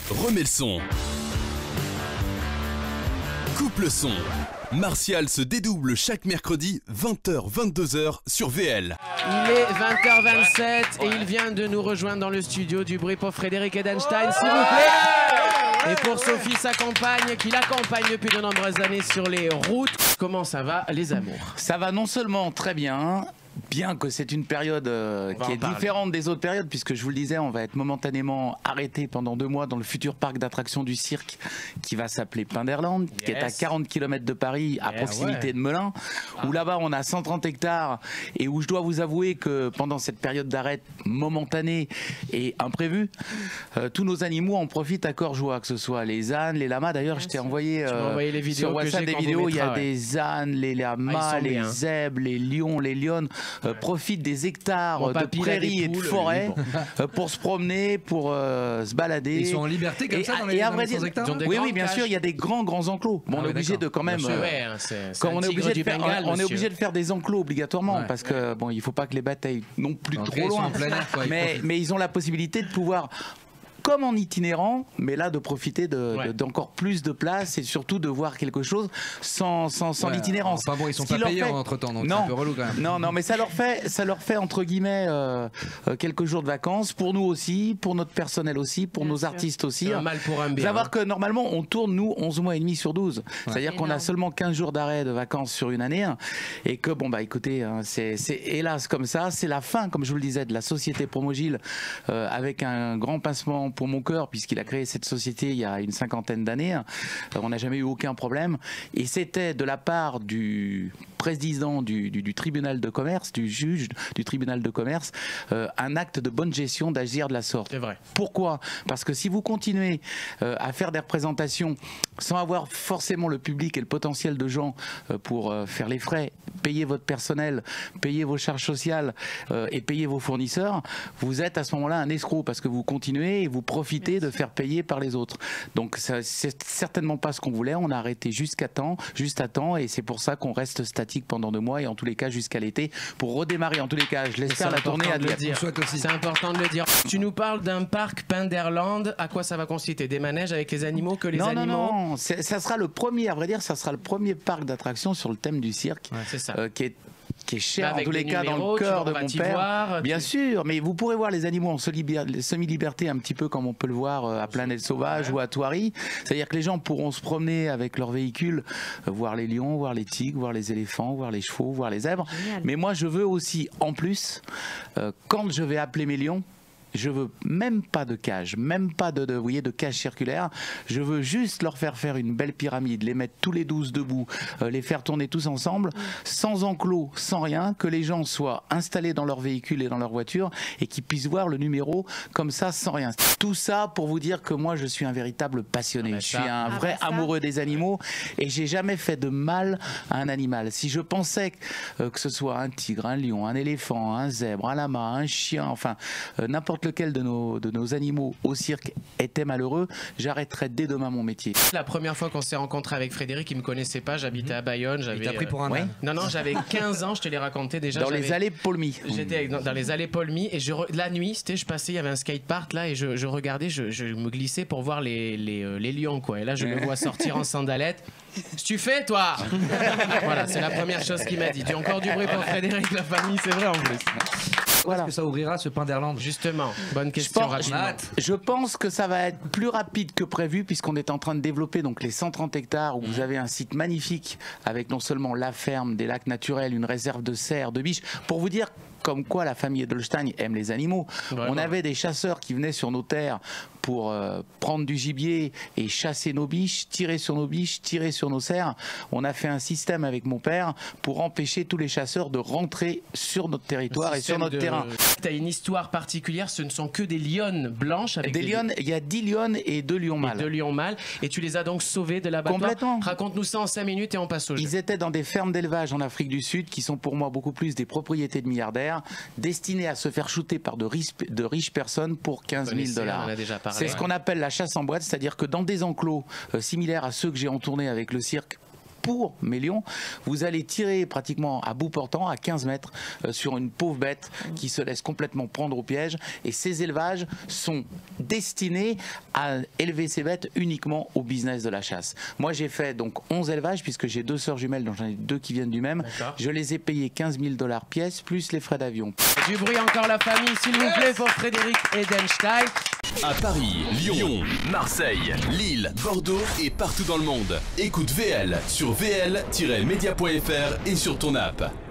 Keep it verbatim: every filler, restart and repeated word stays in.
remets le son. Coupe le son. Martial se dédouble chaque mercredi vingt heures vingt-deux heures sur V L. Il est vingt heures vingt-sept et il vient de nous rejoindre dans le studio du bruit pour Frédéric Edenstein, s'il vous plaît. Et pour Sophie, sa compagne, qui l'accompagne depuis de nombreuses années sur les routes. Comment ça va, les amours? Ça va non seulement très bien, bien que c'est une période euh, qui est parler. différente des autres périodes, puisque je vous le disais, on va être momentanément arrêté pendant deux mois dans le futur parc d'attractions du cirque qui va s'appeler Pinderland, yes. qui est à quarante kilomètres de Paris, à yeah, proximité ouais. de Melun, ah. où là-bas on a cent trente hectares et où je dois vous avouer que pendant cette période d'arrêt momentanée et imprévue, euh, tous nos animaux en profitent à corps joie, que ce soit les ânes, les lamas. D'ailleurs, je t'ai envoyé, euh, envoyé les vidéos sur WhatsApp des vidéos, il y a ouais. des ânes, les lamas, ah, les bien. zèbres, les lions, les lionnes. Euh, profitent des hectares bon, de prairies et de forêts bon. pour se promener, pour euh, se balader. Ils sont en liberté comme et, ça dans les, dans les cent hectares. Oui, oui, bien sûr, il y a des grands, grands enclos. Bon, ah, on est obligé de quand même. Euh, ouais, quand on est obligé de faire, Bengale, on est obligé de faire des enclos obligatoirement ouais, parce que ouais. bon, il faut pas que les batailles non plus donc, trop loin. Air, quoi, mais, mais ils ont la possibilité de pouvoir, comme en itinérant, mais là de profiter de, ouais. de, d'encore plus de place et surtout de voir quelque chose sans, sans, sans ouais, l'itinérance. Enfin bon, ils sont pas payés fait... entre temps, donc c'est un peu relou quand même. Non, non, mais ça leur fait, ça leur fait entre guillemets euh, euh, quelques jours de vacances pour nous aussi, pour notre personnel aussi, pour bien nos sûr. artistes aussi. Un mal pour un bien. Savoir que normalement on tourne nous onze mois et demi sur douze, ouais. c'est-à-dire qu'on a seulement quinze jours d'arrêt de vacances sur une année hein, et que bon bah écoutez, hein, c'est, c'est hélas comme ça, c'est la fin, comme je vous le disais, de la société Promogile euh, avec un grand pincement pour mon cœur puisqu'il a créé cette société il y a une cinquantaine d'années. On n'a jamais eu aucun problème et c'était de la part du président du, du, du tribunal de commerce, du juge du tribunal de commerce, euh, un acte de bonne gestion d'agir de la sorte. C'est vrai. Pourquoi? Parce que si vous continuez euh, à faire des représentations sans avoir forcément le public et le potentiel de gens euh, pour euh, faire les frais, payer votre personnel, payer vos charges sociales euh, et payer vos fournisseurs, vous êtes à ce moment-là un escroc parce que vous continuez et vous profitez de faire payer par les autres. Donc ça, c'est certainement pas ce qu'on voulait. On a arrêté jusqu'à temps, juste à temps, et c'est pour ça qu'on reste statique pendant deux mois et en tous les cas jusqu'à l'été pour redémarrer. En tous les cas, je l'espère, la tournée à dire. C'est important de le dire. Tu nous parles d'un parc Pinderland. À quoi ça va consister? Des manèges avec les animaux que les non, animaux Non, non, non. Ça sera le premier, à vrai dire, ça sera le premier parc d'attractions sur le thème du cirque, ouais, c'est ça. Euh, qui est qui est cher bah, en tous les cas numéros, dans le cœur de mon père. Voir, bien tu... sûr, mais vous pourrez voir les animaux en semi-liberté un petit peu comme on peut le voir à Planète Sauvage ouais. ou à Thoiry. C'est-à-dire que les gens pourront se promener avec leur véhicule, voir les lions, voir les tigres, voir les éléphants, voir les chevaux, voir les zèbres. Génial. Mais moi je veux aussi en plus, euh, quand je vais appeler mes lions, je veux même pas de cage, même pas de, de, vous voyez, de cage circulaire. Je veux juste leur faire faire une belle pyramide, les mettre tous les douze debout, euh, les faire tourner tous ensemble, sans enclos, sans rien, que les gens soient installés dans leur véhicule et dans leur voiture et qu'ils puissent voir le numéro comme ça, sans rien. Tout ça pour vous dire que moi, je suis un véritable passionné. Ah bah je suis un ah vrai bah amoureux des animaux et j'ai jamais fait de mal à un animal. Si je pensais que, euh, que ce soit un tigre, un lion, un éléphant, un zèbre, un lama, un chien, enfin euh, n'importe lequel de nos, de nos animaux au cirque était malheureux, j'arrêterais dès demain mon métier. La première fois qu'on s'est rencontré avec Frédéric, il me connaissait pas, j'habitais à Bayonne. Il t'a pris pour un euh, ouais. Non, non, j'avais quinze ans, je te l'ai raconté déjà. Dans les allées Paulmy. J'étais dans, dans les allées Paulmy et je, la nuit, c'était, je passais, il y avait un skatepark là et je, je regardais, je, je me glissais pour voir les, les, euh, les lions quoi. Et là, je le vois sortir en sandalettes. Qu'est-ce que tu fais toi? Voilà, c'est la première chose qu'il m'a dit. Tu as encore du bruit pour Frédéric, la famille, c'est vrai en plus. Voilà. Est-ce que ça ouvrira ce Pinderland? Justement, bonne question. Je pense, rapidement. je pense que ça va être plus rapide que prévu puisqu'on est en train de développer donc les cent trente hectares où mmh. vous avez un site magnifique avec non seulement la ferme, des lacs naturels, une réserve de cerfs, de biches. Pour vous dire comme quoi la famille Edelstein aime les animaux. Vraiment. On avait des chasseurs qui venaient sur nos terres pour euh, prendre du gibier et chasser nos biches, tirer sur nos biches, tirer sur nos cerfs. On a fait un système avec mon père pour empêcher tous les chasseurs de rentrer sur notre territoire et sur notre de... terrain. Tu as une histoire particulière, ce ne sont que des lionnes blanches avec des, des lionnes, il y a dix lionnes et deux lions mâles. Deux lions mâles et tu les as donc sauvés de l'abattoir. Complètement. Raconte-nous ça en cinq minutes et on passe au jeu. Ils étaient dans des fermes d'élevage en Afrique du Sud qui sont pour moi beaucoup plus des propriétés de milliardaires destinées à se faire shooter par de riches, de riches personnes pour quinze mille dollars. C'est ce qu'on appelle la chasse en boîte, c'est-à-dire que dans des enclos euh, similaires à ceux que j'ai en tournée avec le cirque, pour mes lions, vous allez tirer pratiquement à bout portant, à quinze mètres, euh, sur une pauvre bête qui se laisse complètement prendre au piège. Et ces élevages sont destinés à élever ces bêtes uniquement au business de la chasse. Moi, j'ai fait donc onze élevages, puisque j'ai deux sœurs jumelles, dont j'en ai deux qui viennent du même. Je les ai payés quinze mille dollars pièce, plus les frais d'avion. Du bruit encore la famille, s'il vous plaît, pour Frédéric Edenstein. À Paris, Lyon, Marseille, Lille, Bordeaux et partout dans le monde. Écoute V L sur v l tiret media point f r et sur ton app.